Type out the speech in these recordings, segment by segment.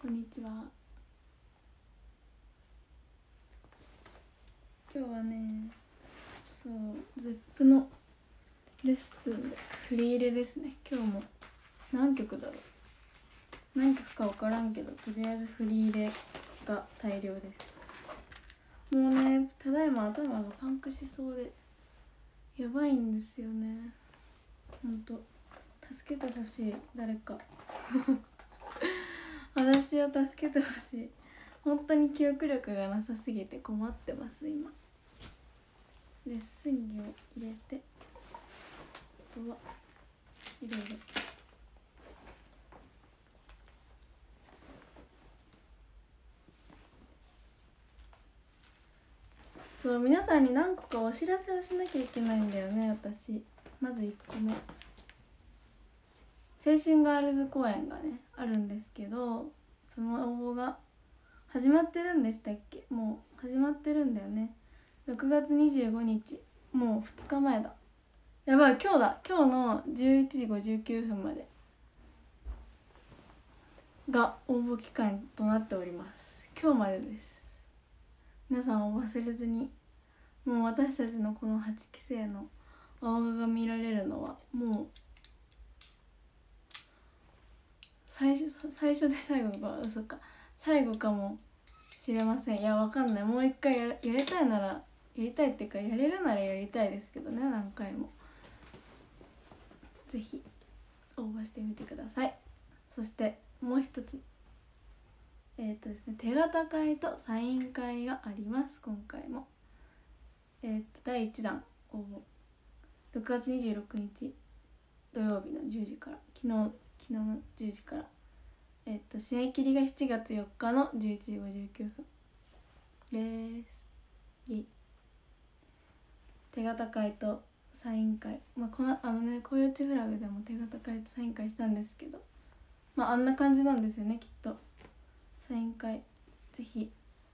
こんにちは。今日はね、ZEP のレッスンで振り入れですね。今日も何曲だろう、何曲か分からんけど、とりあえず振り入れが大量です。もうね、ただいま頭がパンクしそうでやばいんですよね。ほんと助けてほしい、誰か私を助けてほしい。本当に記憶力がなさすぎて困ってます今。レッスン着を入れて、あとはいろいろそう、皆さんに何個かお知らせをしなきゃいけないんだよね。私まず1個目、青春ガールズ公演がねあるんですけど、その応募が始まってるんでしたっけ。もう始まってるんだよね。6月25日、もう2日前だ。やばい、今日だ。今日の11時59分までが応募期間となっております。今日までです。皆さんを忘れずに。もう私たちのこの8期生の青画が見られるのはもう最初で最後か、嘘か、最後かもしれません。いや、わかんない。もう一回やりたいならやりたいっていうか、やれるならやりたいですけどね、何回も。ぜひ応募してみてください。そしてもう一つ、ですね、手形会とサイン会があります。今回も第1弾応募6月26日土曜日の10時から、昨日の10時から、締め切りが7月4日の11時59分です。手形会とサイン会、こういうチフラグでも手形会とサイン会したんですけど、あんな感じなんですよね、きっと。サイン会ぜひ。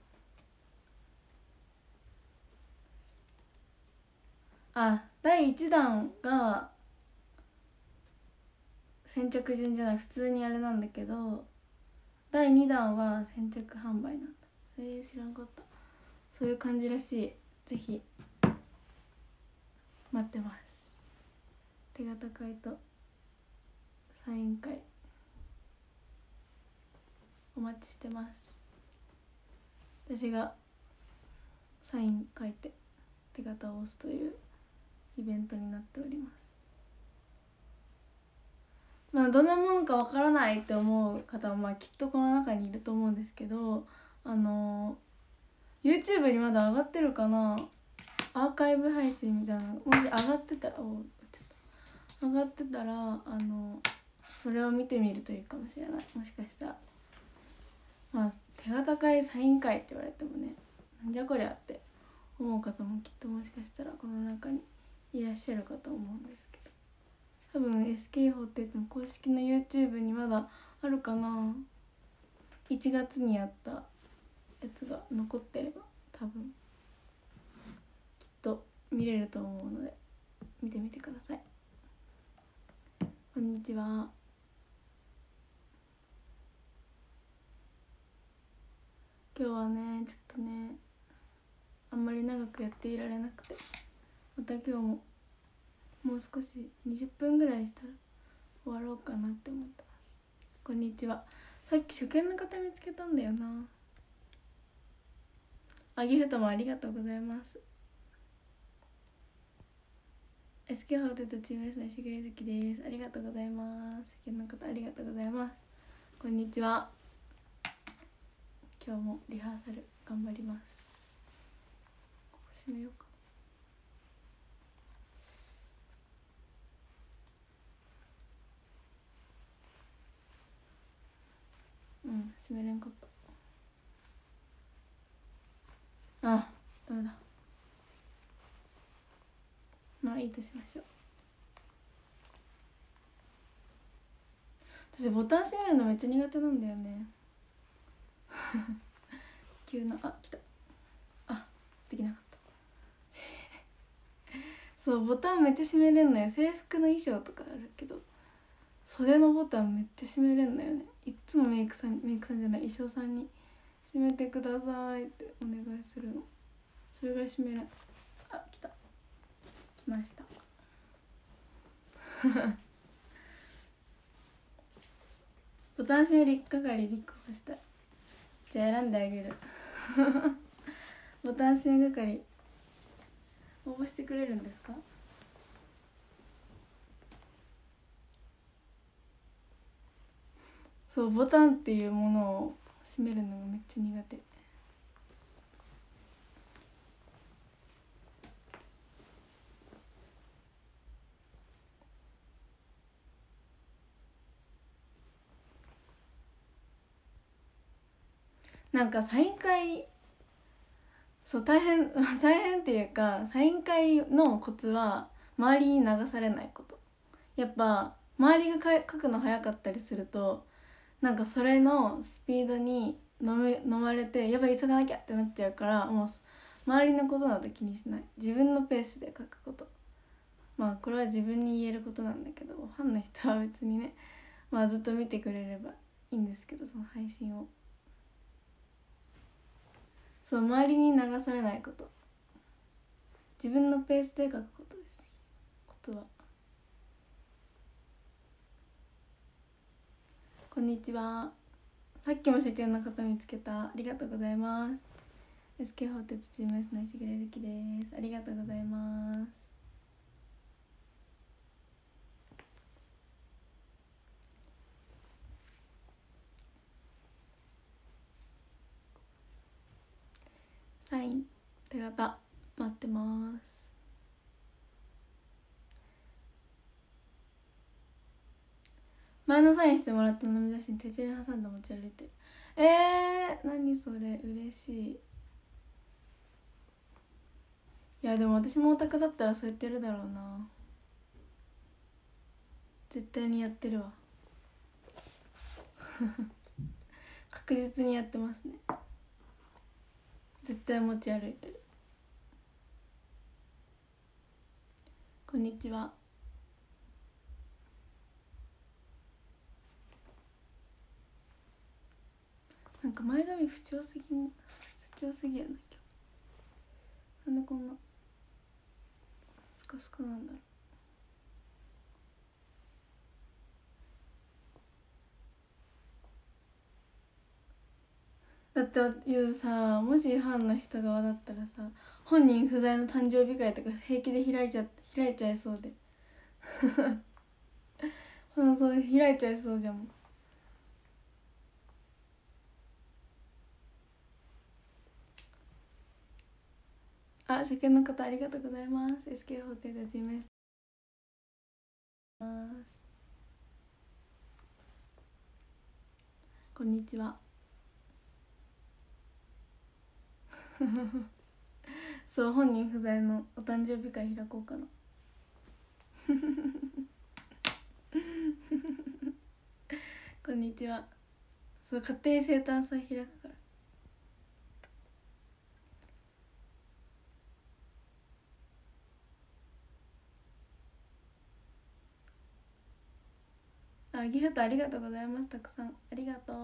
第1弾が先着順じゃない、普通にあれなんだけど、第2弾は先着販売なんだ。知らんかった。そういう感じらしい。ぜひ待ってます。手形会とサイン会お待ちしてます。私がサイン書いて手形を押すというイベントになっております。どんなものかわからないって思う方はきっとこの中にいると思うんですけど、YouTube にまだ上がってるかな、アーカイブ配信みたいなのもし上がってたら、それを見てみるといいかもしれない。もしかしたら手形会サイン会って言われてもね、なんじゃこりゃって思う方もきっともしかしたらこの中にいらっしゃるかと思うんですけど、多分 SK48 の公式の YouTube にまだあるかな。1月にやったやつが残ってれば多分きっと見れると思うので見てみてください。こんにちは。今日はね、ちょっとね、あんまり長くやっていられなくて、また今日ももう少し20分ぐらいしたら終わろうかなって思ってます。こんにちは。さっき初見の方見つけたんだよな。ギフトもありがとうございます。SK48 とチーム S のしぐれ好きです。ありがとうございます。初見の方ありがとうございます。こんにちは。今日もリハーサル頑張ります。ここ閉めようか。閉めれんかった。ダメだ。いいとしましょう。私ボタン閉めるのめっちゃ苦手なんだよね急な、来た。できなかったそうボタンめっちゃ閉めれんのよ。制服の衣装とかあるけど、袖のボタンめっちゃ閉めれんのよね。 いっつもメイクさんじゃない、衣装さんに閉めてくださいってお願いするの。それぐらい閉めない。あ、来ましたボタン閉める係立候補した。じゃあ選んであげるボタン閉め係応募してくれるんですか？そう、ボタンっていうものを閉めるのがめっちゃ苦手。なんかサイン会、そう大変大変っていうか、サイン会のコツは周りに流されないこと。やっぱ周りが書くの早かったりすると、なんかそれのスピードに飲まれて、やばい急がなきゃってなっちゃうから、もう周りのことなど気にしない、自分のペースで書くこと。まあこれは自分に言えることなんだけど、ファンの人は別にね、まあずっと見てくれればいいんですけど、その配信を。そう、周りに流されないこと、自分のペースで書くことです。ことは。こんにちは。さっきも初見の方見つけた。ありがとうございます。 SK ホテルチーム S の石黒ゆきです。ありがとうございます。サイン手形待ってます。前のサインしてもらった飲み出しに手帳に挟んで持ち歩いてる。何それ、嬉しい。いやでも私もオタクだったらそうやってるだろうな。絶対にやってるわ確実にやってますね。絶対持ち歩いてる。こんにちは。なんか前髪不調すぎやな今日。なんでこんなスカスカなんだろう。だってゆずさ、もしファンの人側だったらさ、本人不在の誕生日会とか平気で開いちゃいそうでそう開いちゃいそうじゃん。あ、初見の方ありがとうございます。 SK ホテルで始めます。こんにちはそう、本人不在のお誕生日会開こうかなこんにちは。そう、勝手に生誕祭開くから。あ、ギフトありがとうございます。たくさんありがとう。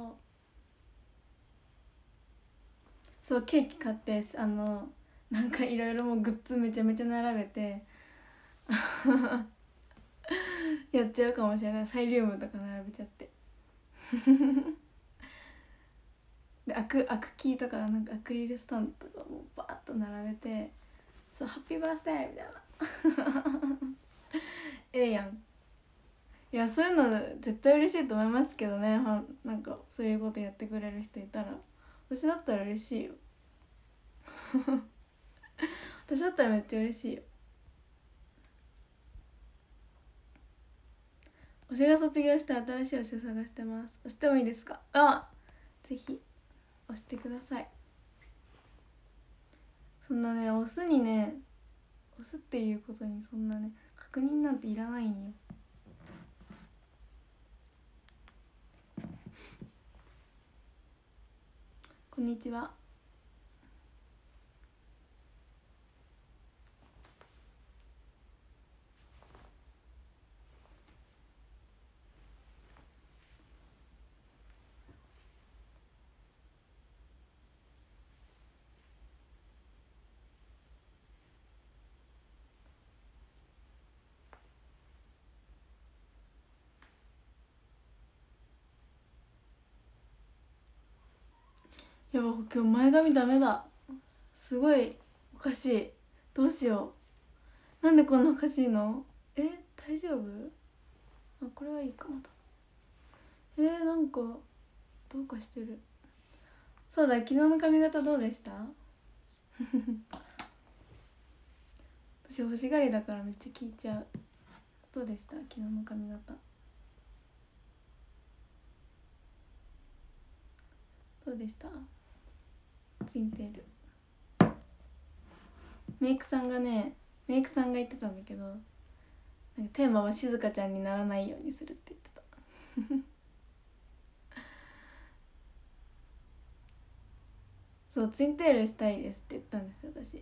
そう、ケーキ買って、なんかいろいろもうグッズめちゃめちゃ並べてやっちゃうかもしれない。サイリウムとか並べちゃってでアクキーとかなんかアクリルスタンドとかもバーッと並べて、そう、ハッピーバースデーみたいなええやん。いや、そういうの絶対嬉しいと思いますけどね。なんかそういうことやってくれる人いたら、私だったら嬉しいよ私だったらめっちゃ嬉しいよ。推しが卒業して新しい推しを探してます。押してもいいですか？あ、ぜひ押してください。そんなね、押すっていうことにそんなね確認なんていらないんよ。こんにちは。 やば、今日前髪ダメだ。すごいおかしい。どうしよう。なんでこんなおかしいの？大丈夫？あ、これはいいかもだ。なんかどうかしてる。そうだ、昨日の髪型どうでした？私欲しがりだからめっちゃ聞いちゃう。どうでした昨日の髪型？どうでした？ツインテール。メイクさんが言ってたんだけど、なんかテーマは静香ちゃんにならないようにするって言ってた。そうツインテールしたいですって言ったんですよ私。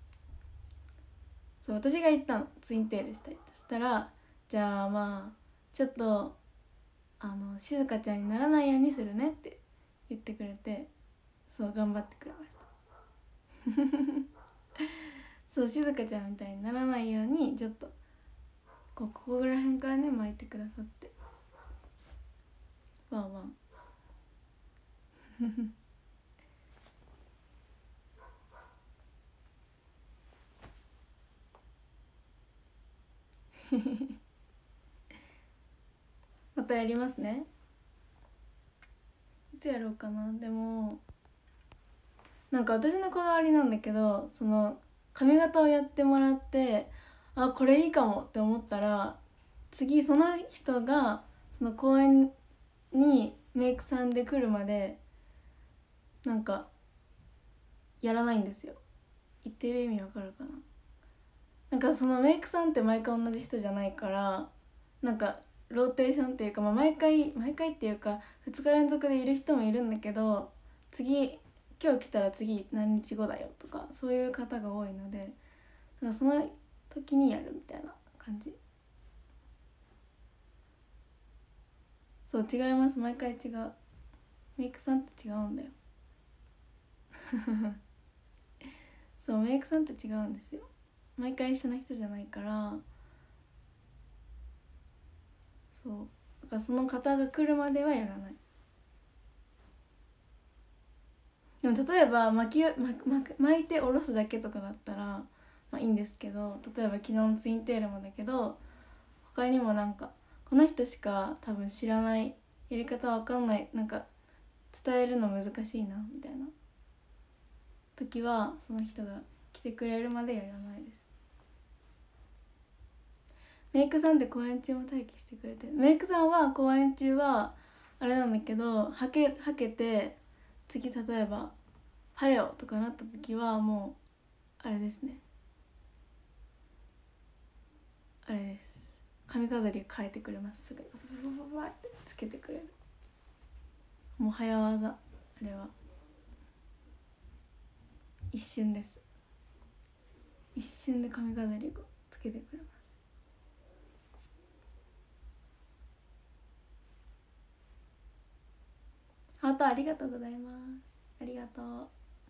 そう私が言ったの、ツインテールしたいって。そしたらじゃあまあちょっと静香ちゃんにならないようにするねって言ってくれて、そう頑張ってくれました。そう静香ちゃんみたいにならないようにちょっとここら辺からね巻いてくださって、ワンワン。またやりますね。いつやろうかな。でもなんか私のこだわりなんだけど、その髪型をやってもらって、あこれいいかもって思ったら、次その人がその公園にメイクさんで来るまでなんかやらないんですよ。言ってる意味わかるかな。なんかそのメイクさんって毎回同じ人じゃないから、なんかローテーションっていうか、まあ、毎回っていうか2日連続でいる人もいるんだけど、今日来たら次何日後だよとかそういう方が多いので、だからその時にやるみたいな感じ。そう違います、毎回違う。メイクさんって違うんだよ。そうメイクさんって違うんですよ。毎回一緒な人じゃないから。そうだからその方が来るまではやらない。でも例えば巻いて下ろすだけとかだったらまあいいんですけど、例えば昨日のツインテールもだけど、他にもなんかこの人しか多分知らないやり方わかんない、なんか伝えるの難しいなみたいな時はその人が来てくれるまでやらないです。メイクさんって公演中も待機してくれて、メイクさんは公演中はあれなんだけど、はけて次例えば「晴れよ」とかなった時はもうあれですね、あれです、髪飾り変えてくれます。すぐにババババってつけてくれる。もう早技、あれは一瞬です。一瞬で髪飾りをつけてくれます。ハートありがとうございます。ありがとう。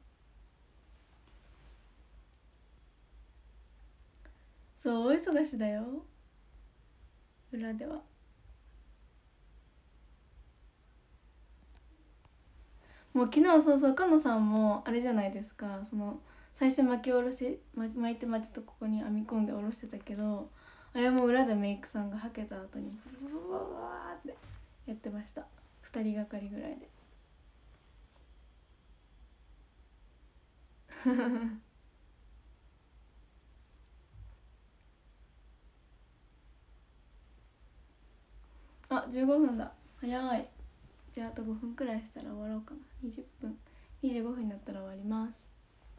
そう大忙しだよ、裏では。もう昨日そうかのさんもあれじゃないですか、その最初巻いてちょっとここに編み込んで下ろしてたけど、あれも裏でメイクさんがはけた後にブワーってやってました。2人がかりぐらいで。あ、15分だ。早い。じゃああと5分くらいしたら終わろうかな。20分25分になったら終わります。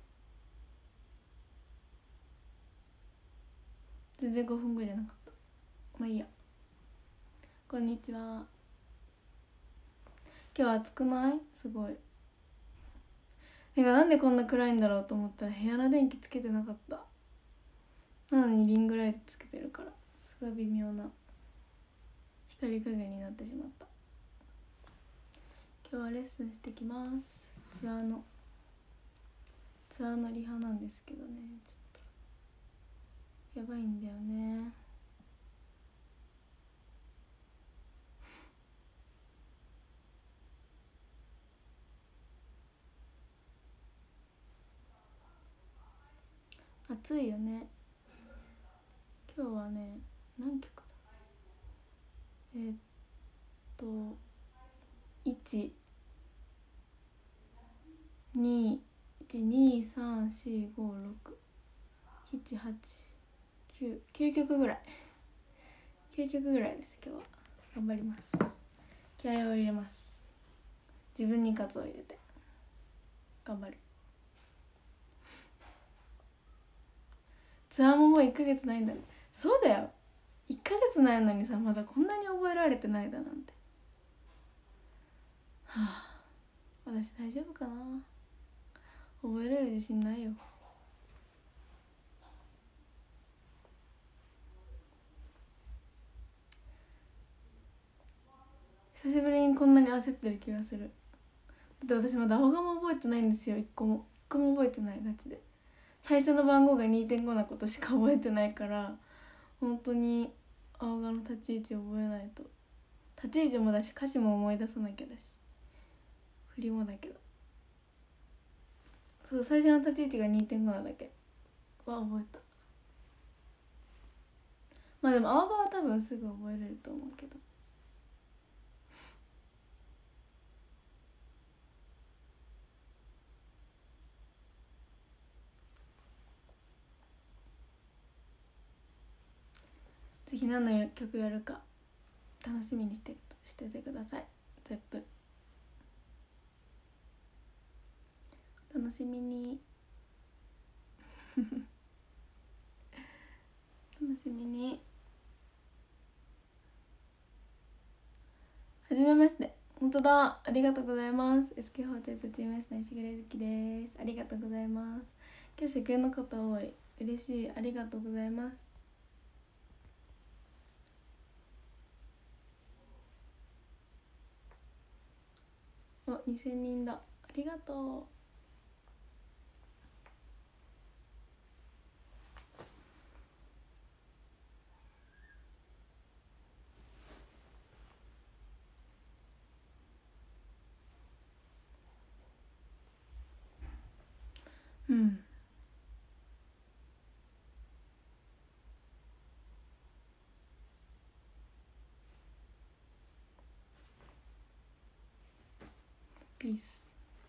全然5分後じゃなかった。まあいいや。こんにちは。今日暑くない？すごい。なんでこんな暗いんだろうと思ったら部屋の電気つけてなかった。なのにリングライトつけてるからすごい微妙な光加減になってしまった。今日はレッスンしてきます。ツアーのリハなんですけどね、ちょっとやばいんだよね。 暑いよね。今日はね何曲だ、1 2 1 2 3 4 5 6 7 8 9曲ぐらい、9曲ぐらいです。今日は頑張ります。気合を入れます。自分に喝を入れて頑張る。ツアーももう1ヶ月ないんだね。そうだよ、1ヶ月ないのにさ、まだこんなに覚えられてないだなんて。はあ、私大丈夫かな。覚えれる自信ないよ。久しぶりにこんなに焦ってる気がする。だって私まだ青がも覚えてないんですよ。1個も覚えてない。ガチで最初の番号が 2.5 なことしか覚えてないから、本当に青がの立ち位置覚えないと。立ち位置もだし歌詞も思い出さなきゃだし振りもだけど、そう最初の立ち位置が 2.5 なだけは覚えた。まあでも青がは多分すぐ覚えれると思うけど。次何の曲やるか楽しみにしててください。ゼップ楽しみに楽しみに。はじめまして。本当だ、ありがとうございます。SK48 チーム S の石黒月です。ありがとうございます。今日世間の方多い、嬉しい、ありがとうございます。あ、2000人だ、ありがとう。うん、ピース。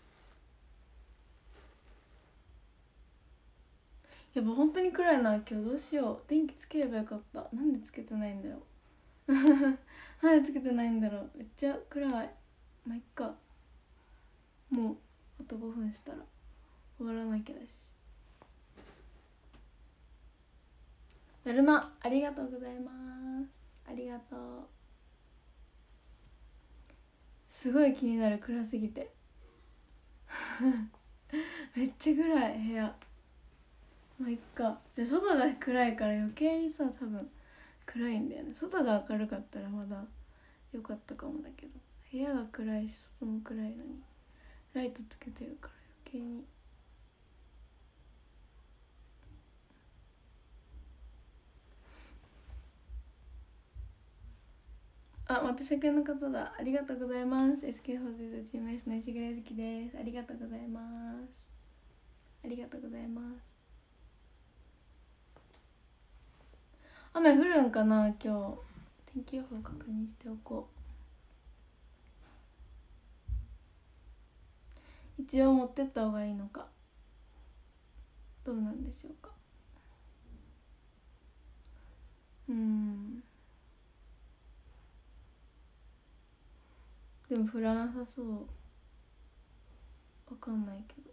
やっぱ本当に暗いな今日。どうしよう、電気つければよかった。なんでつけてないんだろうなんでつけてないんだろう。めっちゃ暗い。まあいっか、もうあと5分したら終わらなきゃだし。だるまありがとうございます。ありがとう。すごい気になる、暗すぎてめっちゃ暗い部屋。まあいっか。じゃあ外が暗いから余計にさ、多分暗いんだよね。外が明るかったらまだ良かったかもだけど、部屋が暗いし外も暗いのにライトつけてるから余計に。あ、また初見の方だ、ありがとうございます。 SK48 チーム S の石黒月です。ありがとうございます。ありがとうございます。雨降るんかな今日。天気予報確認しておこう。一応持ってった方がいいのかどうなんでしょうか。でも降らなさそう。わかんないけ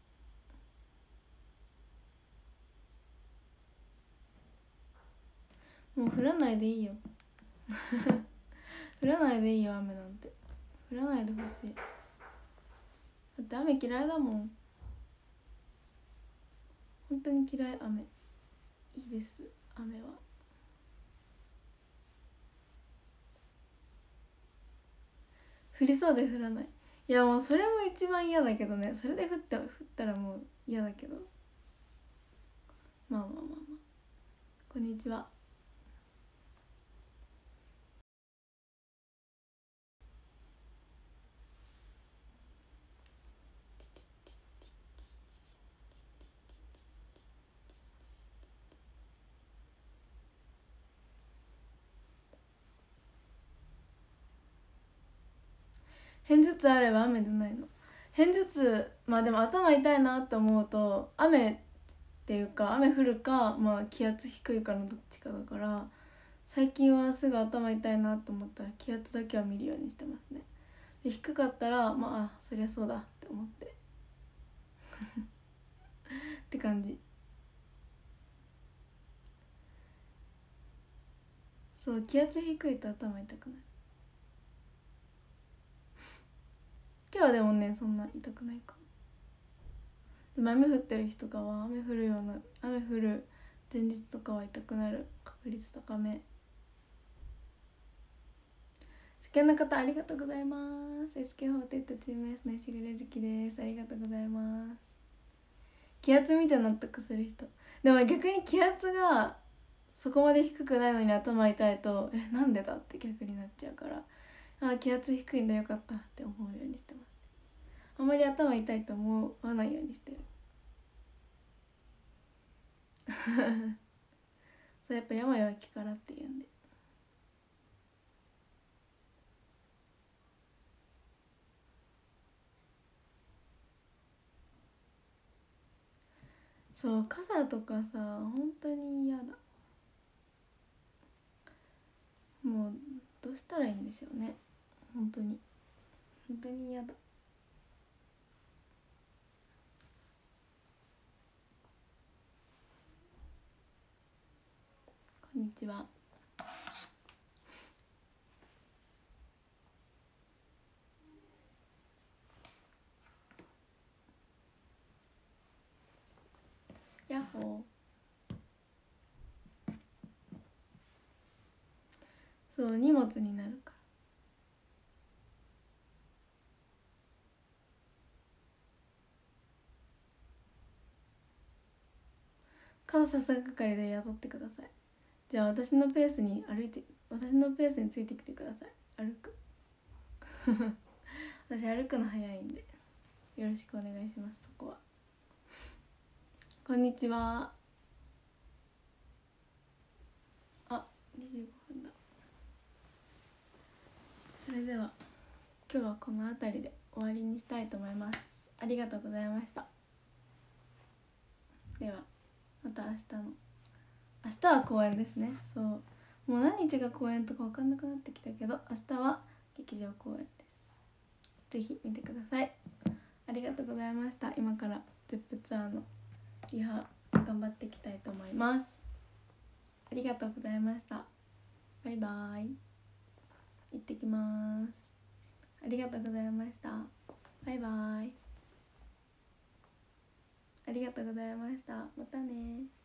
ど、もう降らないでいいよ降らないでいいよ、雨なんて。降らないでほしい。だって雨嫌いだもん。本当に嫌い、雨。いいです、雨は。降りそうで降らない。いやもうそれも一番嫌だけどね。それで降ったらもう嫌だけど、まあまあまあまあ。こんにちは。 片頭痛あれば雨でないの？片頭痛、まあでも頭痛いなって思うと雨っていうか雨降るか、まあ気圧低いかのどっちかだから、最近はすぐ頭痛いなと思ったら気圧だけは見るようにしてますね。で低かったらまあそりゃそうだって思ってって感じ。そう、気圧低いと頭痛くなる。今日はでもねそんな痛くないかも。でも雨降ってる日とかは雨降る前日とかは痛くなる確率高め。初見の方ありがとうございます。 SK48 チーム S の石黒月です。ありがとうございます。気圧見て納得する人。でも逆に気圧がそこまで低くないのに頭痛いとなんでだって逆になっちゃうから、気圧低いんだよかったって思うようにしてます。あんまり頭痛いと思わないようにしてるそう、やっぱ病は気からって言うんで。そう、傘とかさ本当に嫌だ。もうどうしたらいいんでしょうね。本当に嫌だ。こんにちは。ヤッホー。そう、荷物になるから。傘さす係で雇ってください。じゃあ私のペースについてきてください。歩く私歩くの早いんでよろしくお願いします。そこは。こんにちは。あ、25分だ。それでは今日はこの辺りで終わりにしたいと思います。ありがとうございました。ではまた明日は公演ですね。そう、もう何日が公演とか分かんなくなってきたけど、明日は劇場公演です。ぜひ見てください。ありがとうございました。今からゼップツアーのリハ頑張っていきたいと思います。ありがとうございました。バイバーイ。行ってきます。ありがとうございました。バイバーイ。ありがとうございました。またね。